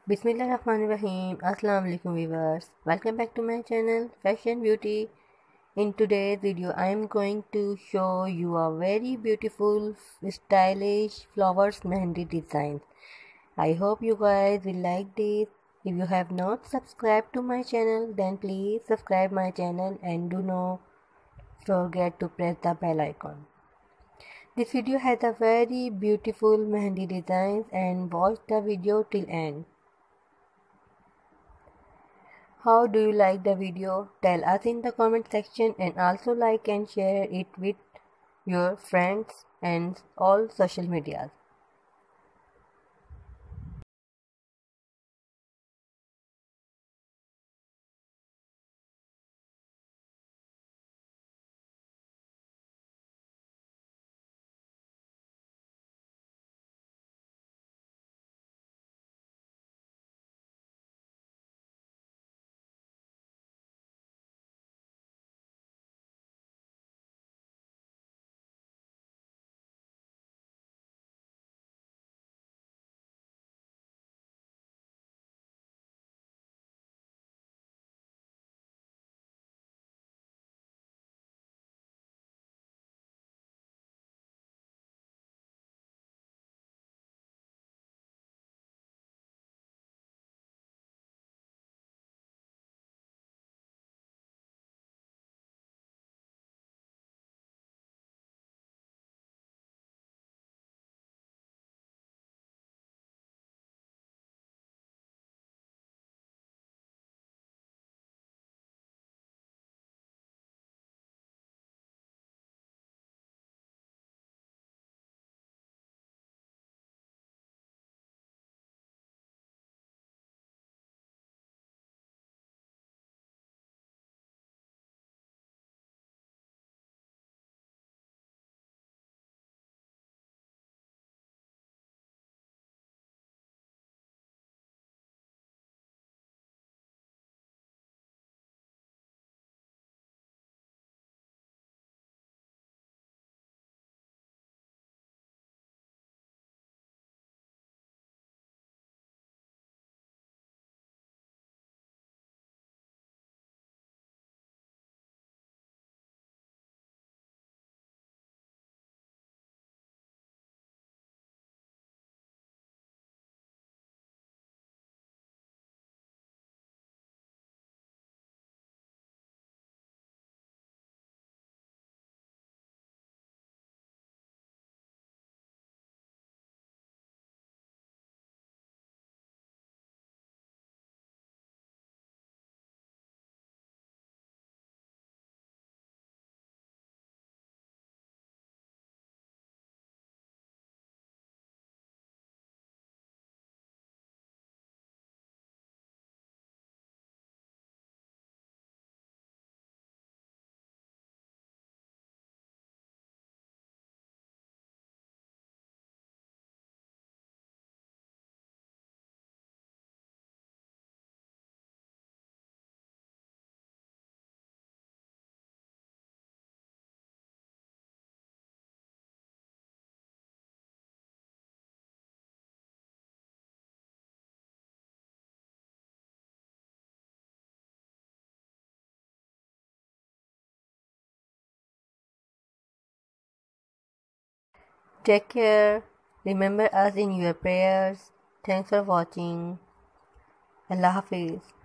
Bismillahirrahmanirrahim. Assalamu alaikum viewers. Welcome back to my channel Fashion Beauty. In today's video I am going to show you a very beautiful stylish flowers mehendi design. I hope you guys will like this. If you have not subscribed to my channel then please subscribe my channel and do not forget to press the bell icon. This video has a very beautiful mehendi designs and watch the video till end. How do you like the video? Tell us in the comment section and also like and share it with your friends and all social medias. Take care. Remember us in your prayers. Thanks for watching. Allah Hafiz.